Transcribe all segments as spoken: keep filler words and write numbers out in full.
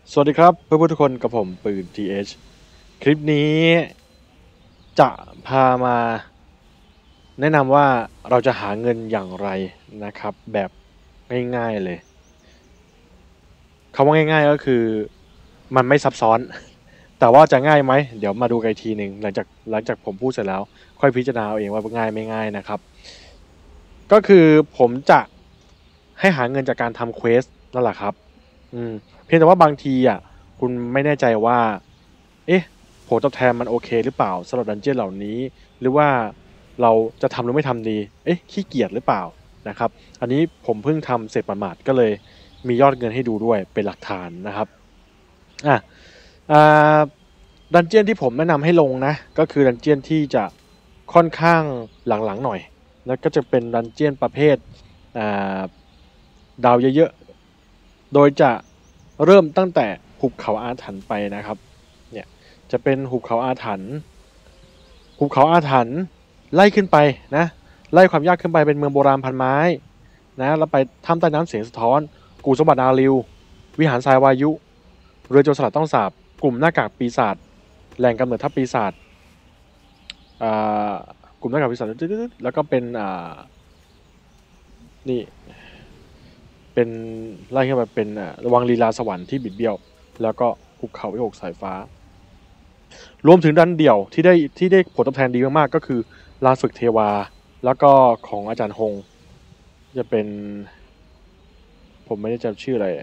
สวัสดีครับเพื่อนๆทุกคนกับผมปืน ที เอช คลิปนี้จะพามาแนะนำว่าเราจะหาเงินอย่างไรนะครับแบบง่ายๆเลยคำว่าง่ายๆก็คือมันไม่ซับซ้อนแต่ว่าจะง่ายไหมเดี๋ยวมาดูกันอีกทีหนึ่งหลังจากหลังจากผมพูดเสร็จแล้วค่อยพิจารณาเอาเองว่าง่ายไม่ง่ายนะครับก็คือผมจะให้หาเงินจากการทำเควสนั่นแหละครับอืมเพียงแต่ว่าบางทีอ่ะคุณไม่แน่ใจว่าเอ๊ะผลตอบแทนมันโอเคหรือเปล่าสำหรับดันเจี้ยนเหล่านี้หรือว่าเราจะทำหรือไม่ทำดีเอ๊ะขี้เกียจหรือเปล่านะครับอันนี้ผมเพิ่งทำเสร็จหมาดๆก็เลยมียอดเงินให้ดูด้วยเป็นหลักฐานนะครับอ่ะอ่าดันเจี้ยนที่ผมแนะนำให้ลงนะก็คือดันเจี้ยนที่จะค่อนข้างหลังๆหน่อยแล้วก็จะเป็นดันเจี้ยนประเภทอ่าดาวเยอะๆโดยจะเริ่มตั้งแต่หุบเขาอาถรรพ์ไปนะครับเนี่ยจะเป็นหุบเขาอาถรรพ์หุบเขาอาถรรพ์ไล่ขึ้นไปนะไล่ความยากขึ้นไปเป็นเมืองโบราณพันไม้นะแล้วไปถ้ำใต้น้ำเสียงสะท้อนกู่สมบัติอาริววิหารทรายวายุเรือโจรสลัดต้องสาบกลุ่มหน้ากากปีศาจแหล่งกำเนิดทัพปีศาจอ่ากลุ่มหน้ากากปีศาจแล้วก็เป็นอ่านี่ เป็นไล่ขึ้นไปเป็นระวังลีลาสวรรค์ที่บิดเบี้ยวแล้วก็ภูเขาวิหกสายฟ้ารวมถึงดันเดี่ยวที่ได้ที่ได้ผลตอบแทนดีมากๆก็คือลานฝึกเทวาแล้วก็ของอาจารย์ฮงจะเป็นผมไม่ได้จำชื่ออะไร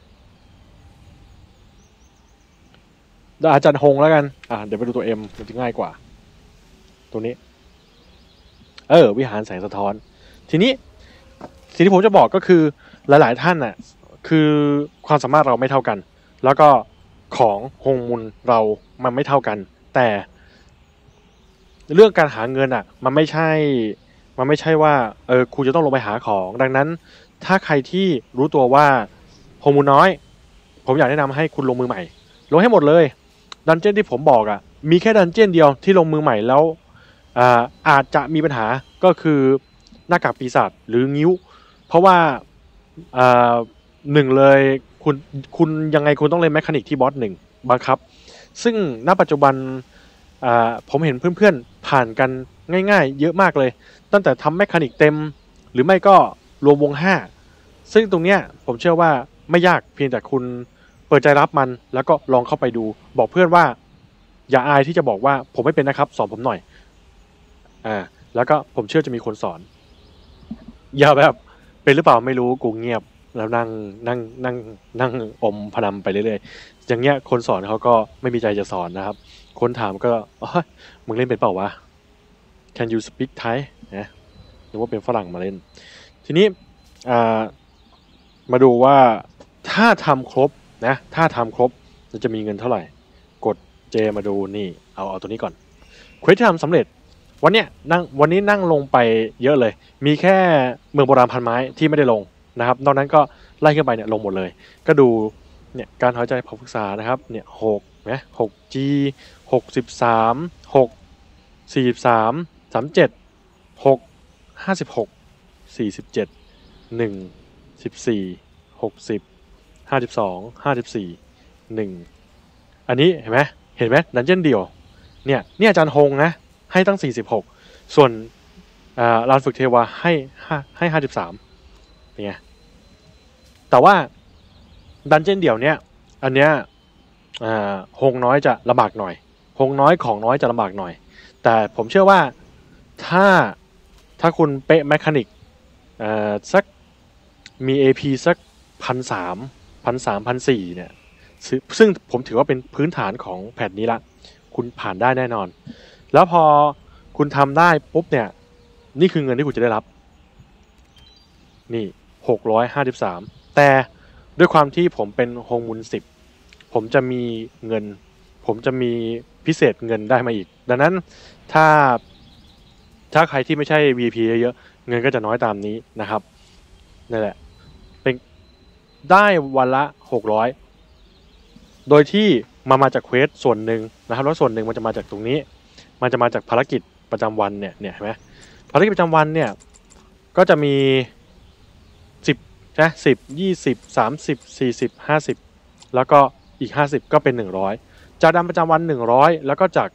อาจารย์ฮงแล้วกันอ่าเดี๋ยวไปดูตัวเอ็มมันจะง่ายกว่าตัวนี้เออวิหารแสงสะท้อนทีนี้สิ่งที่ผมจะบอกก็คือหลายๆท่านน่ะคือความสามารถเราไม่เท่ากันแล้วก็ของฮงมุนเรามันไม่เท่ากันแต่เรื่องการหาเงินอ่ะมันไม่ใช่มันไม่ใช่ว่าเออคุณจะต้องลงไปหาของดังนั้นถ้าใครที่รู้ตัวว่าฮงมุนน้อยผมอยากแนะนำให้คุณลงมือใหม่ลงให้หมดเลยดันเจี้ยนที่ผมบอกอ่ะมีแค่ดันเจี้ยนเดียวที่ลงมือใหม่แล้วอ่าอาจจะมีปัญหาก็คือหน้ากากปีศาจหรืองิ้วเพราะว่าอ่าหนึ่งเลยคุณคุณยังไงคุณต้องเล่นแมคานิกที่บอสหนึ่งบังคับซึ่งณปัจจุบันอ่าผมเห็นเพื่อนๆผ่านกันง่ายๆเยอะมากเลยตั้งแต่ทำแมคานิกเต็มหรือไม่ก็รวมวงห้าซึ่งตรงเนี้ยผมเชื่อว่าไม่ยากเพียงแต่คุณเปิดใจรับมันแล้วก็ลองเข้าไปดูบอกเพื่อนว่าอย่าอายที่จะบอกว่าผมไม่เป็นนะครับสอนผมหน่อยอ่าแล้วก็ผมเชื่อจะมีคนสอนอย่าแบบเป็นหรือเปล่าไม่รู้กูเงียบแล้วนั่งนั่งนั่งนั่งอมพนันไปเรื่อยๆอย่างเงี้ยคนสอนเขาก็ไม่มีใจจะสอนนะครับคนถามก็อ๋อมึงเล่นเป็นเปล่าวะ Can you speak Thai นะนึกว่าเป็นฝรั่งมาเล่นทีนี้อ่ามาดูว่าถ้าทำครบนะถ้าทำครบจะมีเงินเท่าไหร่กด J มาดูนี่เอาเอาตัวนี้ก่อนเควสที่ทำสำเร็จวันเนี้ยนั่งวันนี้นั่งลงไปเยอะเลยมีแค่เมืองโบราณพันไม้ที่ไม่ได้ลงนะครับนอกนั้นก็ไล่ขึ้นไปเนี่ยลงหมดเลยก็ดูเนี่ยการหายใจเผาปรึกษานะครับเนี่ยหกนะหก G หกสิบสามหกสี่สิบสามสามเจ็ดหกห้าสิบหกสี่สิบเจ็ดหนึ่งสิบสี่หกสิบห้าสิบสองห้าสิบสี่หนึ่งอันนี้เห็นไหมเห็นไหมดันเจี้ยนเดียวเนี่ยเนี่ยอาจารย์ฮงนะให้ตั้งสี่สิบหกส่วนอ่าลานฝึกเทวาให้ห้าให้ห้าสิบสามเป็นไงแต่ว่าดันเจี้ยนเดี่ยวเนี่ยอันเนี้ยอ่าฮงน้อยจะลำบากหน่อยฮงน้อยของน้อยจะลำบากหน่อยแต่ผมเชื่อว่าถ้าถ้าคุณเป๊ะแมคานิกเอ่อสักมี เอ พี สักพันสามพันสามพันสี่เนี่ยซึ่งผมถือว่าเป็นพื้นฐานของแพทนี้ละคุณผ่านได้แน่นอนแล้วพอคุณทำได้ปุ๊บเนี่ยนี่คือเงินที่คุณจะได้รับนี่หกร้อยห้าสิบสามแต่ด้วยความที่ผมเป็นโฮงมุนสิบผมจะมีเงินผมจะมีพิเศษเงินได้มาอีกดังนั้นถ้าถ้าใครที่ไม่ใช่ วี ไอ พี เยอะๆเงินก็จะน้อยตามนี้นะครับนั่นแหละเป็นได้วันละหกร้อยโดยที่มามาจากเควสส่วนหนึ่งนะครับแล้วส่วนหนึ่งมันจะมาจากตรงนี้มันจะมาจากภารกิจประจำวันเนี่ยเนี่ยเห็นไหมภารกิจประจำวันเนี่ยก็จะมีสิบนะสิบยี่สิบสามสิบสี่สิบห้าสิบแล้วก็อีกห้าสิบก็เป็นหนึ่งร้อยจากดันประจำวันหนึ่งร้อยแล้วก็จาก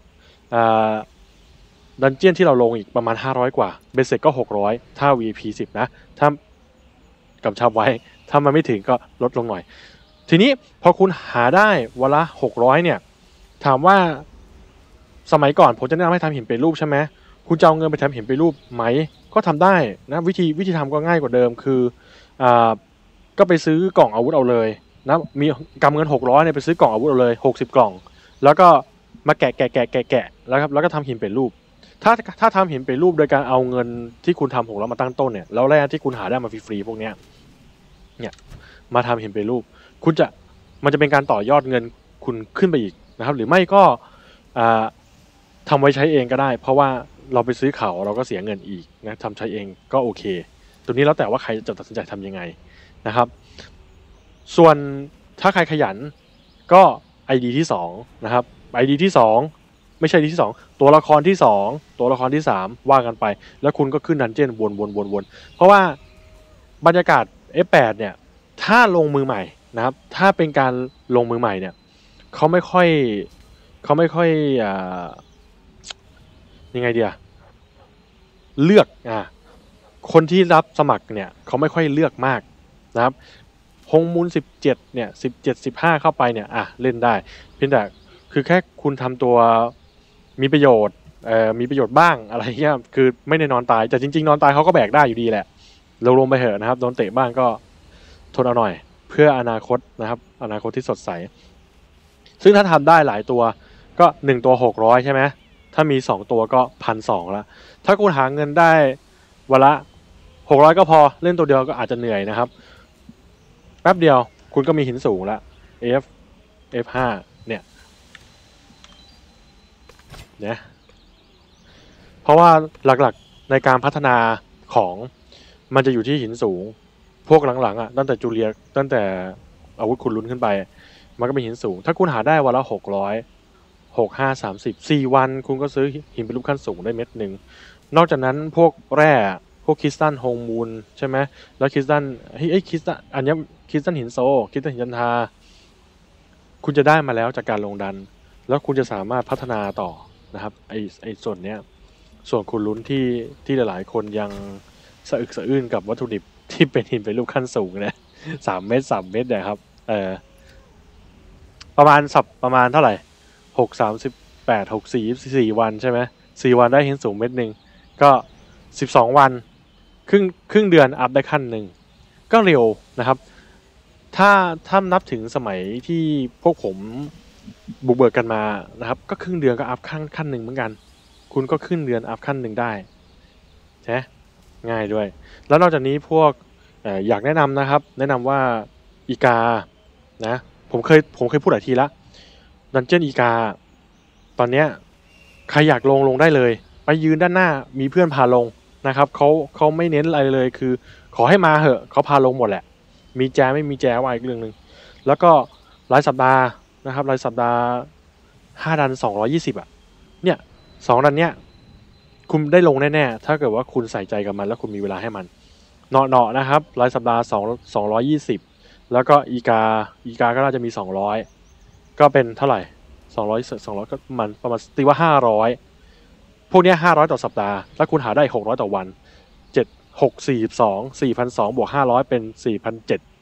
ดันเจี้ยนที่เราลงอีกประมาณห้าร้อยกว่าเบสเซ็ตก็หกร้อยถ้า วี ไอ พี สิบนะถ้ากำชับไว้ถ้ามันไม่ถึงก็ลดลงหน่อยทีนี้พอคุณหาได้วันละหกร้อยเนี่ยถามว่าสมัยก่อนผมจะแนะนำให้ทำหินเป็นรูปใช่ไหมคุณจะเอาเงินไปทำหินเป็นรูปไหมก็ทำได้นะวิธีวิธีทำก็ง่ายกว่าเดิมคืออ่าก็ไปซื้อกล่องอาวุธเอาเลยนะมีกำเงินหกร้อยเนี่ยไปซื้อกล่องอาวุธเอาเลยหกสิบกล่องแล้วก็มาแกะแกะแกะแกะแกะแล้วครับแล้วก็ทำหินเป็นรูปถ้าถ้าทำหินเป็นรูปโดยการเอาเงินที่คุณทำหกร้อยมาตั้งต้นเนี่ยแล้วแร่ที่คุณหาได้มาฟรีๆพวกเนี้ยเนี่ยมาทำหินเป็นรูปคุณจะมันจะเป็นการต่อยอดเงินคุณขึ้นไปอีกนะครับหรือไม่ก็ทำไว้ใช้เองก็ได้เพราะว่าเราไปซื้อเขาเราก็เสียเงินอีกนะทำใช้เองก็โอเคตัวนี้แล้วแต่ว่าใครจะตัดสินใจทำยังไงนะครับส่วนถ้าใครขยันก็ ไอ ดี ที่สองนะครับ ไอ ดี ที่สองไม่ใช่ ไอ ดี ที่สองตัวละครที่สองตัวละครที่สามว่ากันไปแล้วคุณก็ขึ้นดันเจี้ยนวนๆๆๆเพราะว่าบรรยากาศ เอฟ แปด เนี่ยถ้าลงมือใหม่นะครับถ้าเป็นการลงมือใหม่เนี่ยเขาไม่ค่อยเขาไม่ค่อยอ่ายังไงดีอะเลือกอ่ะคนที่รับสมัครเนี่ยเขาไม่ค่อยเลือกมากนะครับฮงมูลสิบเจ็ดเนี่ยสิบเจ็ด สิบห้าเข้าไปเนี่ยอ่ะเล่นได้เพียงแต่คือแค่คุณทำตัวมีประโยชน์เอ่อมีประโยชน์บ้างอะไรเงี้ยคือไม่ได้นอนตายแต่จริงๆนอนตายเขาก็แบกได้อยู่ดีแหละเราลงไปเหอะนะครับโดนเตะบ้างก็ทนเอาหน่อยเพื่ออนาคตนะครับอนาคตที่สดใสซึ่งถ้าทำได้หลายตัวก็หนึ่งตัวหกร้อยใช่ไหมถ้ามีสองตัวก็ หนึ่งพันสองร้อย ละถ้าคุณหาเงินได้วันละหกร้อยก็พอเล่นตัวเดียวก็อาจจะเหนื่อยนะครับแป๊บเดียวคุณก็มีหินสูงแล้ว F เอฟ ห้า เนี่ยเนี่ยเพราะว่าหลักๆในการพัฒนาของมันจะอยู่ที่หินสูงพวกหลังๆอ่ะตั้งแต่จูเลียตั้งแต่อาวุธคุณลุ้นขึ้นไปมันก็เป็นหินสูงถ้าคุณหาได้วันละหกร้อยหกห้าสามสิบสี่วันคุณก็ซื้อหินเป็นรูปขั้นสูงได้เม็ดหนึ่งนอกจากนั้นพวกแร่พวกคริสตัลโฮงมูลใช่ไหมแล้วคริสตัลเฮ้ยคริสตัลอันนี้คริสตัลหินโซคริสตัลหินจันทราคุณจะได้มาแล้วจากการลงดันแล้วคุณจะสามารถพัฒนาต่อนะครับไอไอส่วนเนี้ยส่วนคุณลุ้นที่ที่หลายๆคนยังสะอึกสะอื้นกับวัตถุดิบที่เป็นหินเป็นรูปขั้นสูงเนี่ยสามเมตรสามเมตรเนี่ยครับเออประมาณสับประมาณเท่าไหร่หกสามสิบแปดหกสี่สี่วันใช่ไหมสี่วันได้หินสูงเม็ดหนึ่งก็สิบสองวันครึ่งครึ่งเดือนอัพได้ขั้นหนึ่งก็เร็วนะครับถ้าถ้านับถึงสมัยที่พวกผมบุกเบิกกันมานะครับก็ครึ่งเดือนก็อัพขั้นขั้นหนึ่งเหมือนกันคุณก็ครึ่งเดือนอัพขั้นหนึ่งได้ใช่ง่ายด้วยแล้วนอกจากนี้พวกอยากแนะนำนะครับแนะนำว่าอีกานะผมเคยผมเคยพูดหลายทีแล้วดันเจี้ยนอีกาตอนเนี้ยใครอยากลงลงได้เลยไปยืนด้านหน้ามีเพื่อนพาลงนะครับเขาเขาไม่เน้นอะไรเลยคือขอให้มาเหอะเขาพาลงหมดแหละมีแจไม่มีแจว่าอีกเรื่องหนึ่งแล้วก็รายสัปดาห์นะครับรายสัปดาห์ห้าดันสองร้อยยี่สิบอ่ะเนี่ยสองดันเนี้ยคุณได้ลงแน่ๆถ้าเกิดว่าคุณใส่ใจกับมันแล้วคุณมีเวลาให้มันเนาะๆนะครับรายสัปดาห์สองสองร้อยยี่สิบแล้วก็อีกาอีกาก็น่าจะมีสองร้อยก็เป็นเท่าไหร่สองร้อยสองร้อยก็มันประมาณตีว่าห้าร้อยพวกนี้ห้าร้อยต่อสัปดาห์แล้วคุณหาได้หกร้อยต่อวันเจ็ด หก สี่สิบสอง สี่พันสองร้อยบวกห้าร้อยเป็น สี่พันเจ็ดร้อย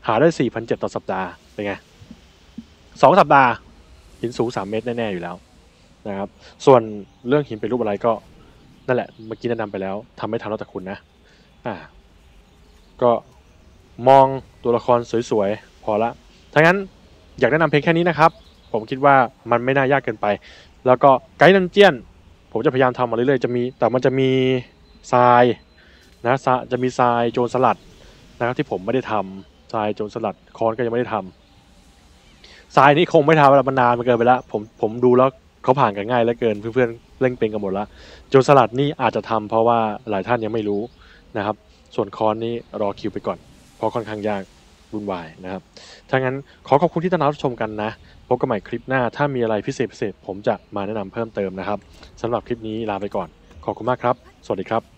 หาได้ สี่พันเจ็ดร้อย ต่อสัปดาห์เป็นไงสองสัปดาห์หินสูงสามเมตรแน่ๆอยู่แล้วนะครับส่วนเรื่องหินเป็นรูปอะไรก็นั่นแหละเมื่อกี้แนะนำไปแล้วทำไม่ทันแล้วแต่คุณนะอ่าก็มองตัวละครสวยๆพอละถ้างั้นอยากแนะนำเพียงแค่นี้นะครับผมคิดว่ามันไม่น่ายากเกินไปแล้วก็ไกด์ดันเจี้ยนผมจะพยายามทำมาเรื่อยๆจะมีแต่มันจะมีทรายนะจะมีทรายโจรสลัดนะครับที่ผมไม่ได้ทำทรายโจรสลัดคอนก็ยังไม่ได้ทำทรายนี้คงไม่ทำแล้วมันนานมันเกินไปแล้วผมผมดูแล้วเขาผ่านกันง่ายเหลือเกินเพื่อนๆเล่นเป็นกันหมดแล้วโจรสลัดนี่อาจจะทำเพราะว่าหลายท่านยังไม่รู้นะครับส่วนคอนนี่รอคิวไปก่อนเพราะค่อนข้างยากวุ่นวายนะครับถ้างั้นขอขอบคุณที่ติดตามรับชมกันนะพบกันใหม่คลิปหน้าถ้ามีอะไรพิเศษพิเศษผมจะมาแนะนำเพิ่มเติมนะครับสำหรับคลิปนี้ลาไปก่อนขอบคุณมากครับสวัสดีครับ